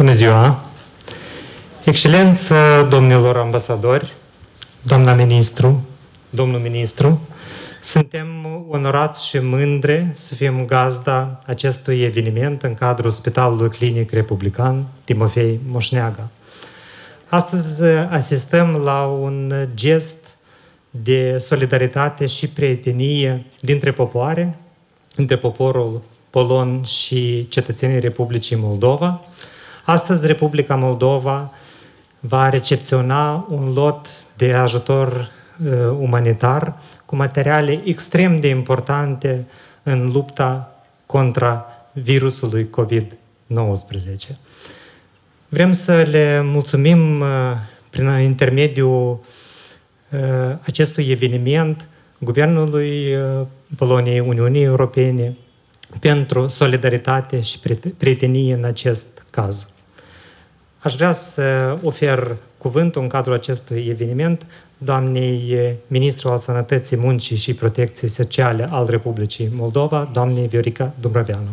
Bună ziua! Excelență, domnilor ambasadori, doamna ministru, domnul ministru, suntem onorați și mândre să fim gazda acestui eveniment în cadrul Spitalului Clinic Republican Timofei Moșneaga. Astăzi asistăm la un gest de solidaritate și prietenie dintre popoare, între poporul polon și cetățenii Republicii Moldova. Astăzi Republica Moldova va recepționa un lot de ajutor umanitar cu materiale extrem de importante în lupta contra virusului COVID-19. Vrem să le mulțumim prin intermediul acestui eveniment Guvernului Poloniei, Uniunii Europene, pentru solidaritate și prietenie în acest caz. Aș vrea să ofer cuvântul în cadrul acestui eveniment doamnei ministru al Sănătății, Muncii și Protecției Sociale al Republicii Moldova, doamnei Viorica Dumbrăveanu.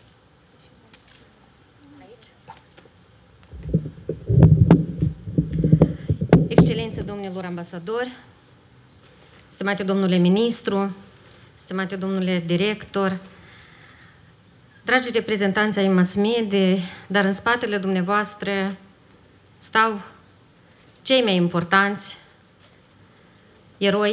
Excelență, domnilor ambasadori, stimate domnule ministru, stimate domnule director, dragi reprezentanți ai mass media, dar în spatele dumneavoastră stau cei mai importanți eroi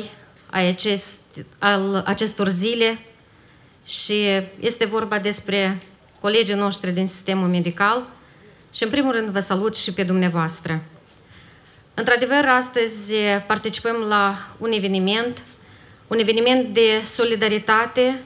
al acestor zile și este vorba despre colegii noștri din sistemul medical și în primul rând vă salut și pe dumneavoastră. Într-adevăr, astăzi participăm la un eveniment de solidaritate,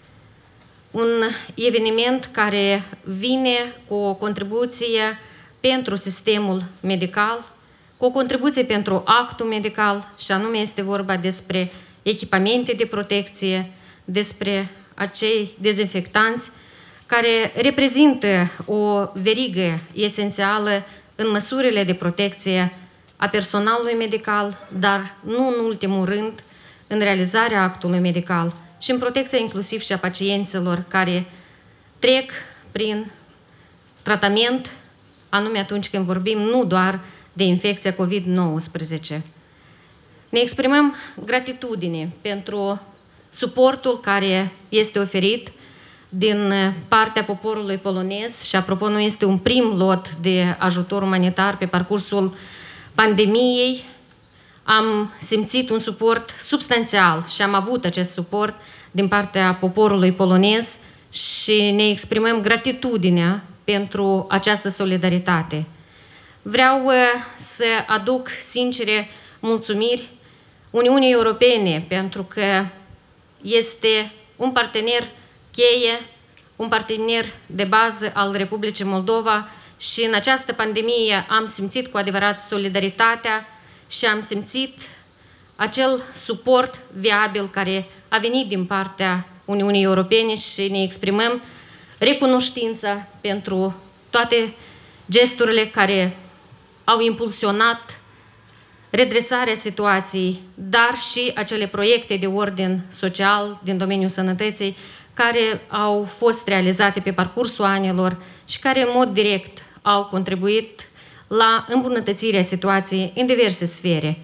un eveniment care vine cu o contribuție pentru sistemul medical, cu o contribuție pentru actul medical, și anume este vorba despre echipamente de protecție, despre acei dezinfectanți care reprezintă o verigă esențială în măsurile de protecție a personalului medical, dar nu în ultimul rând în realizarea actului medical și în protecția inclusiv și a pacienților care trec prin tratament, anume atunci când vorbim nu doar de infecția COVID-19. Ne exprimăm gratitudine pentru suportul care este oferit din partea poporului polonez și, apropo, nu este un prim lot de ajutor umanitar pe parcursul pandemiei. Am simțit un suport substanțial și am avut acest suport din partea poporului polonez și ne exprimăm gratitudinea pentru această solidaritate. Vreau să aduc sincere mulțumiri Uniunii Europene pentru că este un partener cheie, un partener de bază al Republicii Moldova și în această pandemie am simțit cu adevărat solidaritatea și am simțit acel suport viabil care a venit din partea Uniunii Europene și ne exprimăm recunoștința pentru toate gesturile care au impulsionat redresarea situației, dar și acele proiecte de ordin social din domeniul sănătății care au fost realizate pe parcursul anilor și care în mod direct au contribuit la îmbunătățirea situației în diverse sfere.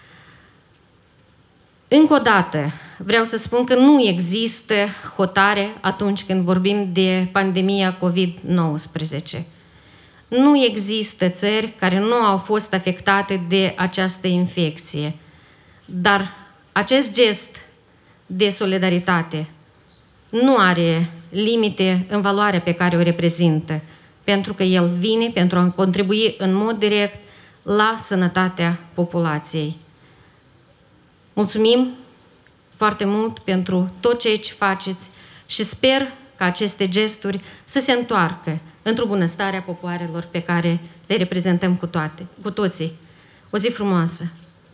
Încă o dată vreau să spun că nu există hotare atunci când vorbim de pandemia COVID-19. Nu există țări care nu au fost afectate de această infecție. Dar acest gest de solidaritate nu are limite în valoarea pe care o reprezintă, pentru că el vine pentru a contribui în mod direct la sănătatea populației. Mulțumim foarte mult pentru tot ceea ce faceți și sper ca aceste gesturi să se întoarcă într-o bunăstare a popoarelor pe care le reprezentăm cu toții. O zi frumoasă!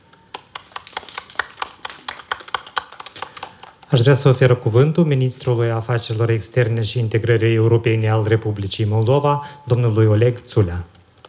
Aș vrea să ofer cuvântul Ministrului Afacerilor Externe și Integrării Europene al Republicii Moldova, domnului Oleg Țulea.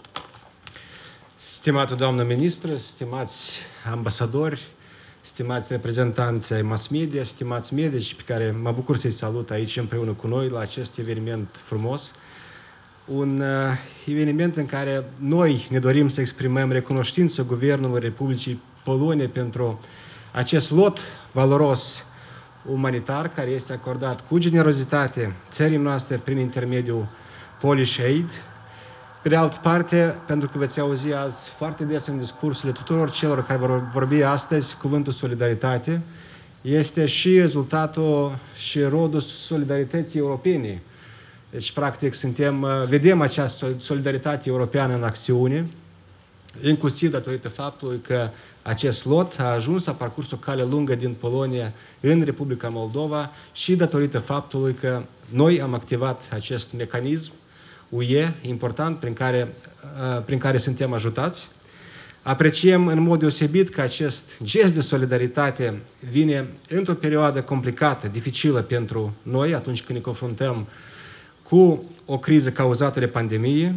Stimată doamnă ministră, stimați ambasadori, stimați reprezentanți ai mass media, stimați medici pe care mă bucur să-i salut aici împreună cu noi la acest eveniment frumos. un eveniment în care noi ne dorim să exprimăm recunoștință Guvernului Republicii Polonia pentru acest lot valoros umanitar care este acordat cu generozitate țării noastre prin intermediul Polish Aid. Pe de altă parte, pentru că veți auzi azi foarte des în discursurile tuturor celor care vor vorbi astăzi cuvântul solidaritate, este și rezultatul și rodul solidarității europene. Deci, practic, vedem această solidaritate europeană în acțiune, inclusiv datorită faptului că acest lot a ajuns, a parcurs o cale lungă din Polonia în Republica Moldova și datorită faptului că noi am activat acest mecanism UE important prin care suntem ajutați. Apreciem în mod deosebit că acest gest de solidaritate vine într-o perioadă complicată, dificilă pentru noi, atunci când ne confruntăm cu o criză cauzată de pandemie.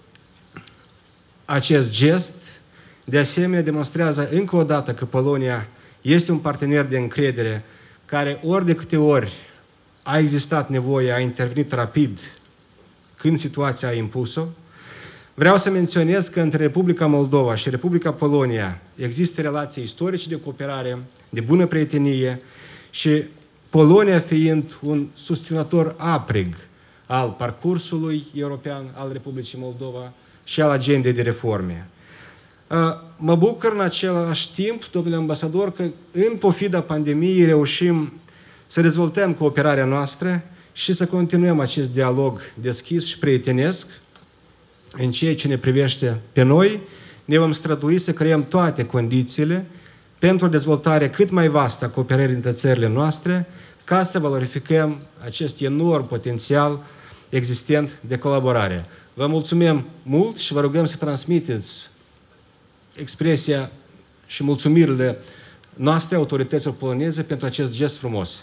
Acest gest, de asemenea, demonstrează încă o dată că Polonia este un partener de încredere care ori de câte ori a existat nevoie, a intervenit rapid când situația a impus-o. Vreau să menționez că între Republica Moldova și Republica Polonia există relații istorice de cooperare, de bună prietenie și Polonia fiind un susținător aprig al parcursului european al Republicii Moldova și al agendei de reforme. Mă bucur în același timp, domnule ambasador, că în pofida pandemiei reușim să dezvoltăm cooperarea noastră și să continuăm acest dialog deschis și prietenesc. În ceea ce ne privește pe noi, ne vom strădui să creăm toate condițiile pentru dezvoltarea cât mai vastă a cooperării între țările noastre, ca să valorificăm acest enorm potențial existent de colaborare. Vă mulțumim mult și vă rugăm să transmiteți expresia și mulțumirile noastre autorităților poloneze pentru acest gest frumos.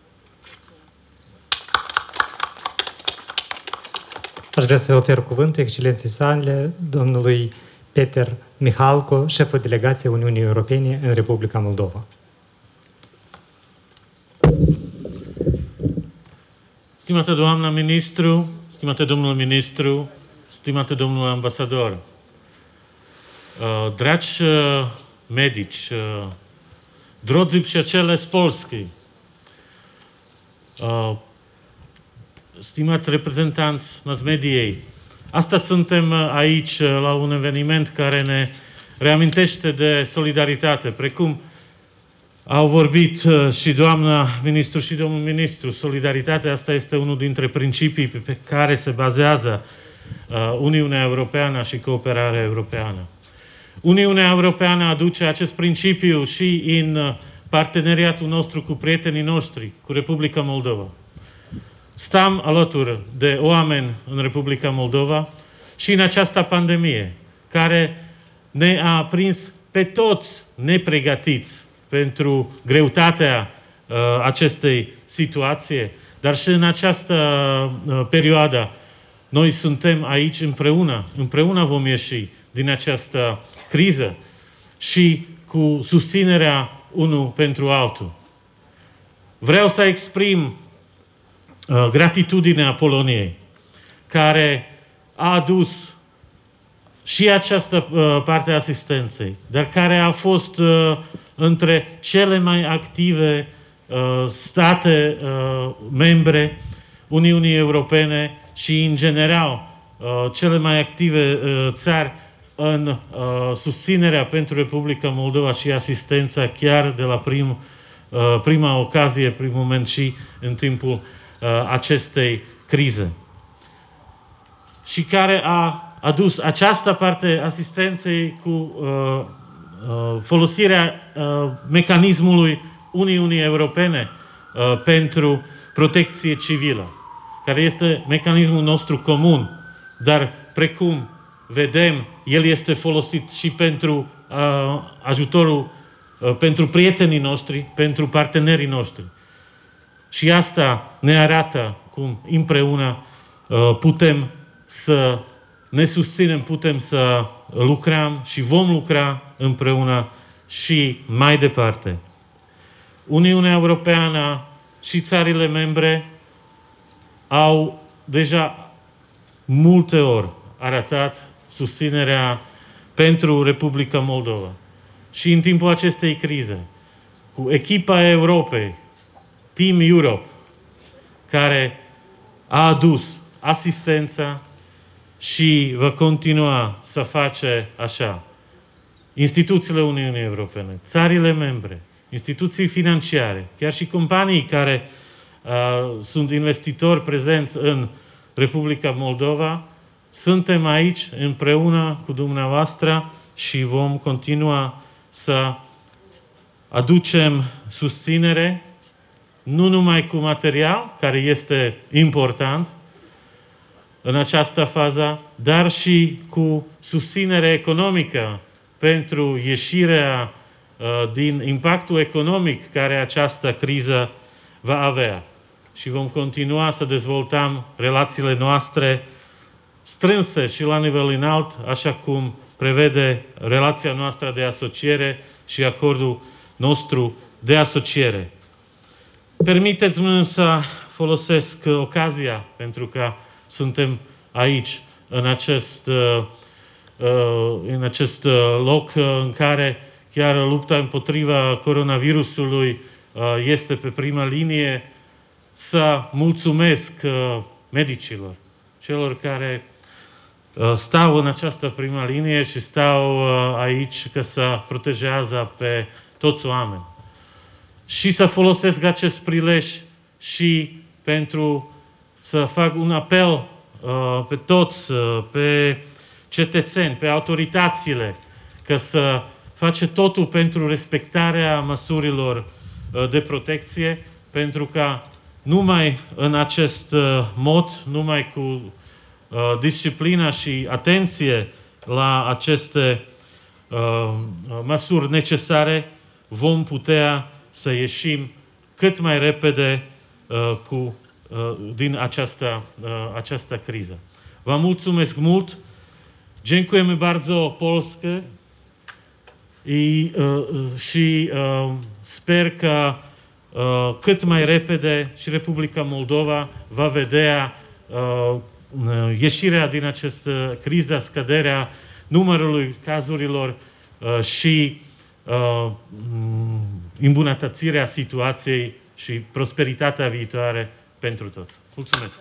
Aș vrea să ofer cuvântul excelenței sale, domnului Peter Mihalko, șeful delegației Uniunii Europene în Republica Moldova. Stimată doamnă ministru, stimate domnul ministru, stimate domnul ambasador, dragi medici, drodzy przyjaciele z Polski, stimați reprezentanți mass mediei, astăzi suntem aici la un eveniment care ne reamintește de solidaritate, precum au vorbit și doamna ministru și domnul ministru. Solidaritatea asta este unul dintre principii pe care se bazează Uniunea Europeană și cooperarea europeană. Uniunea Europeană aduce acest principiu și în parteneriatul nostru cu prietenii noștri, cu Republica Moldova. Stăm alături de oameni în Republica Moldova și în această pandemie, care ne-a prins pe toți nepregătiți pentru greutatea acestei situații, dar și în această perioadă noi suntem aici împreună vom ieși din această criză și cu susținerea unul pentru altul. Vreau să exprim gratitudinea Poloniei, care a adus și această parte a asistenței, dar care a fost între cele mai active state membre Uniunii Europene și, în general, cele mai active țări în susținerea pentru Republica Moldova și asistența chiar de la prima ocazie, prim moment și în timpul acestei crize. Și care a adus această parte asistenței cu folosirea mecanismului Uniunii Europene pentru protecție civilă, care este mecanismul nostru comun, dar precum vedem, el este folosit și pentru ajutorul pentru prietenii noștri, pentru partenerii noștri. Și asta ne arată cum împreună putem să ne susținem, putem să lucrăm și vom lucra împreună și mai departe. Uniunea Europeană și țările membre au deja multe ori arătat susținerea pentru Republica Moldova. Și în timpul acestei crize, cu echipa Europei, Team Europe, care a adus asistența și va continua să face așa. Instituțiile Uniunii Europene, țările membre, instituții financiare, chiar și companii care sunt investitori prezenți în Republica Moldova, suntem aici împreună cu dumneavoastră și vom continua să aducem susținere, nu numai cu material, care este important în această fază, dar și cu susținere economică pentru ieșirea din impactul economic care această criză va avea. Și vom continua să dezvoltăm relațiile noastre strânse și la nivel înalt, așa cum prevede relația noastră de asociere și acordul nostru de asociere. Permiteți-mi să folosesc ocazia, pentru că suntem aici, în acest loc în care chiar lupta împotriva coronavirusului este pe prima linie, să mulțumesc medicilor, celor care stau în această prima linie și stau aici ca să protejează pe toți oameni. Și să folosesc acest prilej și pentru să fac un apel pe toți, pe cetățeni, pe autoritățile, ca să face totul pentru respectarea măsurilor de protecție, pentru că numai în acest mod, numai cu disciplina și atenție la aceste măsuri necesare, vom putea să ieșim cât mai repede din această criză. Vă mulțumesc mult. Dziękujemy bardzo Polskę și sper că cât mai repede și Republica Moldova va vedea ieșirea din această criză, scăderea numărului cazurilor și îmbunătățirea situației și prosperitatea viitoare pentru toți. Mulțumesc!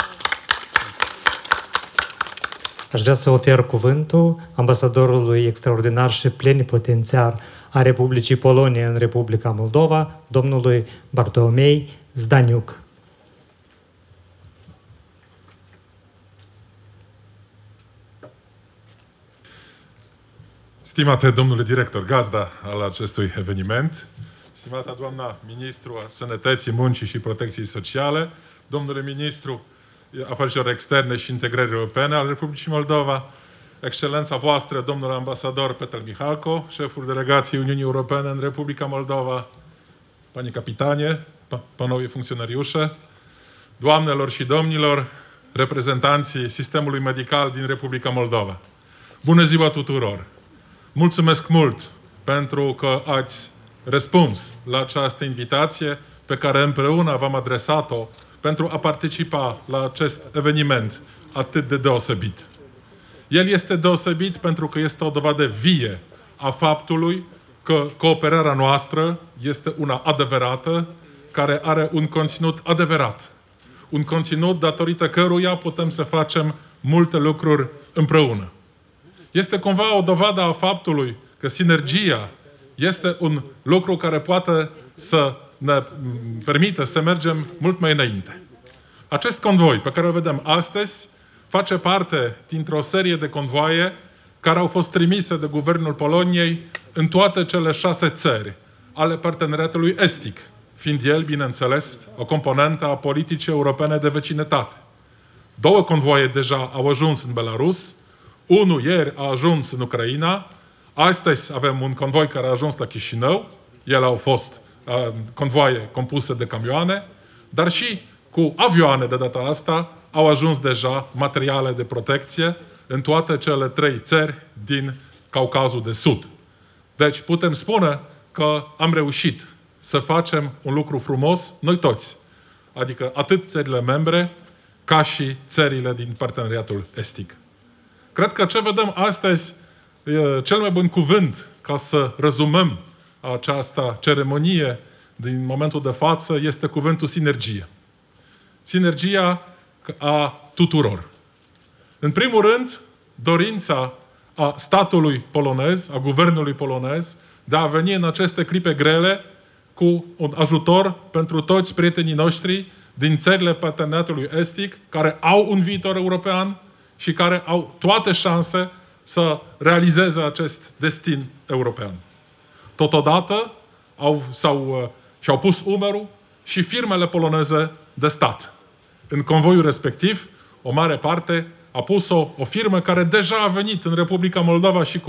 Aș vrea să ofer cuvântul ambasadorului extraordinar și plenipotențiar a Republicii Polonia în Republica Moldova, domnului Bartolomei Zdaniuc. Stimate domnule director, gazda al acestui eveniment, stimata doamna ministru a Sănătății, Muncii și Protecției Sociale, domnule ministru Afacerilor Externe și Integrării Europene al Republicii Moldova, excelența voastră, domnul ambasador Peter Mihalko, șeful delegației Uniunii Europene în Republica Moldova, pani capitanie, panowie funcționariușe, doamnelor și domnilor, reprezentanții sistemului medical din Republica Moldova. Bună ziua tuturor! Mulțumesc mult pentru că ați răspuns la această invitație pe care împreună v-am adresat-o pentru a participa la acest eveniment atât de deosebit. El este deosebit pentru că este o dovadă vie a faptului că cooperarea noastră este una adevărată, care are un conținut adevărat. Un conținut datorită căruia putem să facem multe lucruri împreună. Este cumva o dovadă a faptului că sinergia este un lucru care poate să ne permită să mergem mult mai înainte. Acest convoi pe care îl vedem astăzi face parte dintr-o serie de convoaie care au fost trimise de Guvernul Poloniei în toate cele 6 țări ale parteneriatului estic, fiind el, bineînțeles, o componentă a politicii europene de vecinătate. 2 convoaie deja au ajuns în Belarus, unul ieri a ajuns în Ucraina, astăzi avem un convoi care a ajuns la Chișinău, ele au fost convoaie compuse de camioane, dar și cu avioane de data asta au ajuns deja materiale de protecție în toate cele 3 țări din Caucazul de Sud. Deci putem spune că am reușit să facem un lucru frumos noi toți, adică atât țările membre, ca și țările din parteneriatul estic. Cred că ce vedem astăzi, cel mai bun cuvânt ca să rezumăm această ceremonie din momentul de față este cuvântul sinergie. Sinergia a tuturor. În primul rând, dorința a statului polonez, a guvernului polonez, de a veni în aceste clipe grele cu un ajutor pentru toți prietenii noștri din țările parteneriatului estic, care au un viitor european și care au toate șanse să realizeze acest destin european. Totodată și-au pus umărul și firmele poloneze de stat. În convoiul respectiv, o mare parte a pus-o o firmă care deja a venit în Republica Moldova și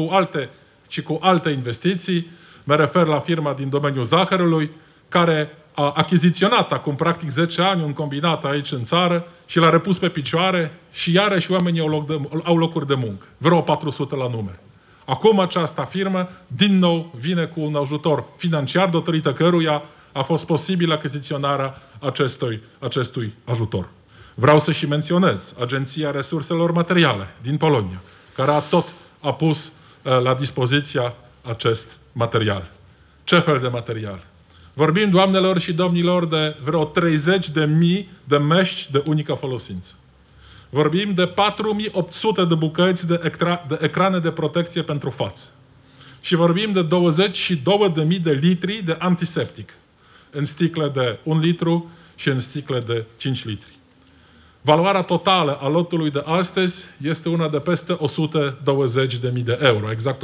cu alte investiții. Mă refer la firma din domeniul zahărului, care a achiziționat acum practic 10 ani un combinat aici în țară și l-a repus pe picioare și iarăși oamenii au locuri de muncă. Vreo 400 la număr. Acum această firmă din nou vine cu un ajutor financiar, datorită căruia a fost posibilă achiziționarea acestui ajutor. Vreau să și menționez Agenția Resurselor Materiale din Polonia, care a pus la dispoziția acest material. Ce fel de material? Vorbim, doamnelor și domnilor, de vreo 30.000 de mești de unică folosință. Vorbim de 4.800 de bucăți de ecrane de protecție pentru față. Și vorbim de 22.000 de litri de antiseptic în sticle de 1 litru și în sticle de 5 litri. Valoarea totală a lotului de astăzi este una de peste 120.000 de euro, exact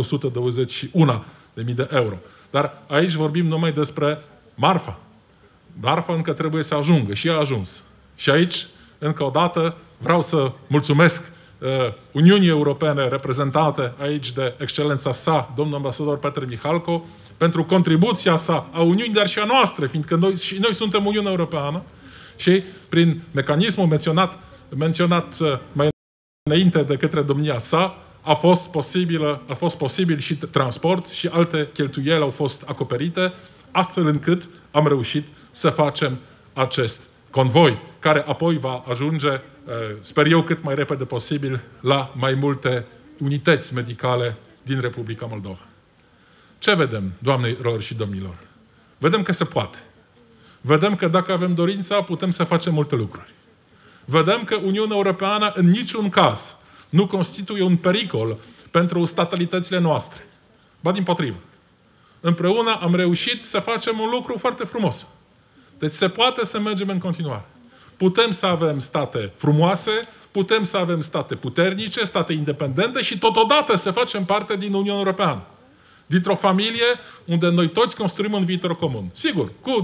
121.000 de euro. Dar aici vorbim numai despre marfa. Marfa încă trebuie să ajungă și a ajuns. Și aici, încă o dată, vreau să mulțumesc Uniunii Europene reprezentate aici de excelența sa, domnul ambasador Peter Michalko, pentru contribuția sa a Uniunii, dar și a noastră, fiindcă noi suntem Uniunea Europeană și prin mecanismul menționat mai înainte de către domnia sa, a fost posibil și transport și alte cheltuieli au fost acoperite, astfel încât am reușit să facem acest convoi, care apoi va ajunge, sper eu, cât mai repede posibil la mai multe unități medicale din Republica Moldova. Ce vedem, doamnelor și domnilor? Vedem că se poate. Vedem că dacă avem dorința, putem să facem multe lucruri. Vedem că Uniunea Europeană în niciun caz nu constituie un pericol pentru statalitățile noastre. Ba dimpotrivă. Împreună am reușit să facem un lucru foarte frumos. Deci se poate să mergem în continuare. Putem să avem state frumoase, putem să avem state puternice, state independente și totodată să facem parte din Uniunea Europeană. Dintr-o familie unde noi toți construim un viitor comun. Sigur, cu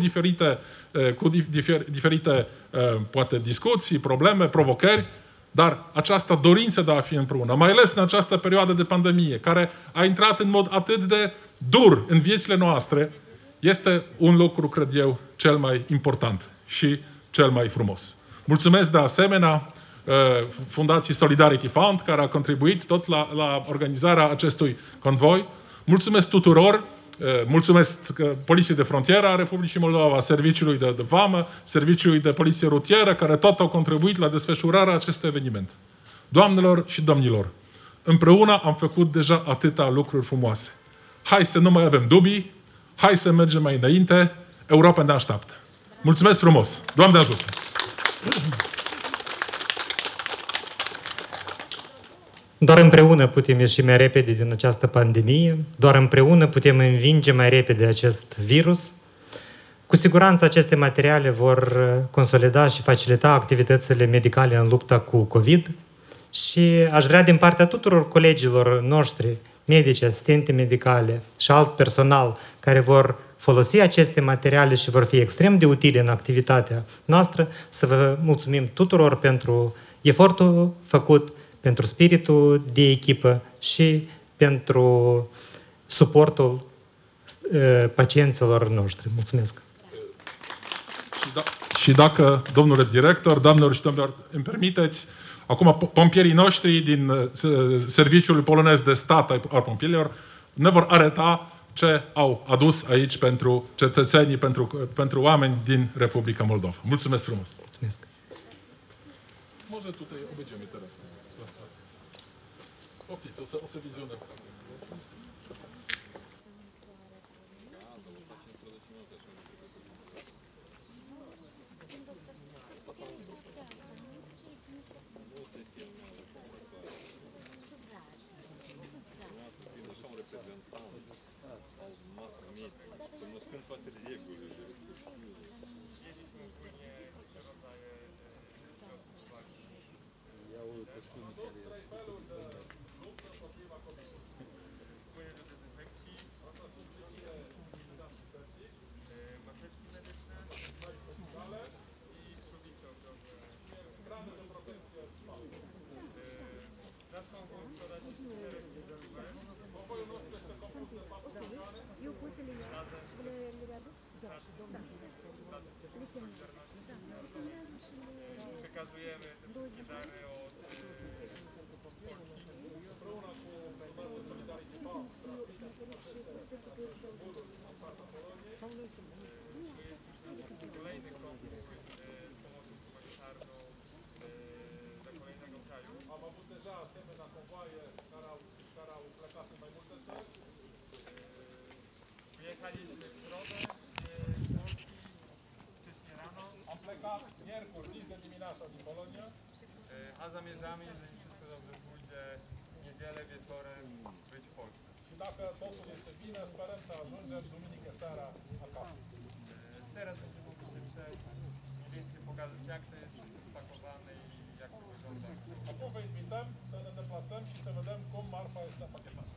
diferite poate discuții, probleme, provocări, dar această dorință de a fi împreună, mai ales în această perioadă de pandemie, care a intrat în mod atât de dur în viețile noastre, este un lucru, cred eu, cel mai important și cel mai frumos. Mulțumesc de asemenea Fundației Solidarity Fund, care a contribuit tot la organizarea acestui convoi. Mulțumesc tuturor, mulțumesc Poliției de Frontieră a Republicii Moldova, Serviciului de Vamă, Serviciului de Poliție Rutieră, care tot au contribuit la desfășurarea acestui eveniment. Doamnelor și domnilor, împreună am făcut deja atâtea lucruri frumoase. Hai să nu mai avem dubii, hai să mergem mai înainte, Europa ne așteaptă. Mulțumesc frumos! Doamne ajută! Doar împreună putem ieși mai repede din această pandemie, doar împreună putem învinge mai repede acest virus. Cu siguranță aceste materiale vor consolida și facilita activitățile medicale în lupta cu COVID și aș vrea din partea tuturor colegilor noștri, medici, asistente medicale și alt personal care vor folosi aceste materiale și vor fi extrem de utile în activitatea noastră, să vă mulțumim tuturor pentru efortul făcut, pentru spiritul de echipă și pentru suportul pacienților noștri. Mulțumesc! Și dacă, domnule director, doamnelor și domnilor, îmi permiteți, acum pompierii noștri din Serviciul Polonez de Stat al Pompierilor ne vor arăta ce au adus aici pentru cetățenii, pentru oameni din Republica Moldova. Mulțumesc frumos! Mulțumesc! może tutaj obejdziemy teraz. Opis, o widzone. Eu pot să le iau și le readuc? Da, da. Le semnează. Da, le semnează și le... Przekazujemy te wszystkie dane od kolejny konwój z pomocą humanitarną dla kolejnego kraju. Wyjechaliśmy w środę z Polski wcześniej rano. Am plecat miercuri, dis de dimineața din Polonia. A zamierzamy, jeżeli wszystko dobrze pójdzie, w niedzielę wieczorem być w Polsce. Și dacă totul este bine, sperăm să ajungem duminică seara acasă. Teraz będziemy mogli przejść, mniej więcej pokazać, jak to jest wszystko spakowane i jak to wygląda. Acum vă invităm să ne deplasăm și să vedem cum marfa este împachetată.